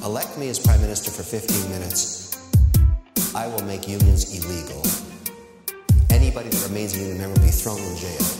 elect me as Prime Minister for 15 minutes, I will make unions illegal. Anybody that remains a union member will be thrown in jail.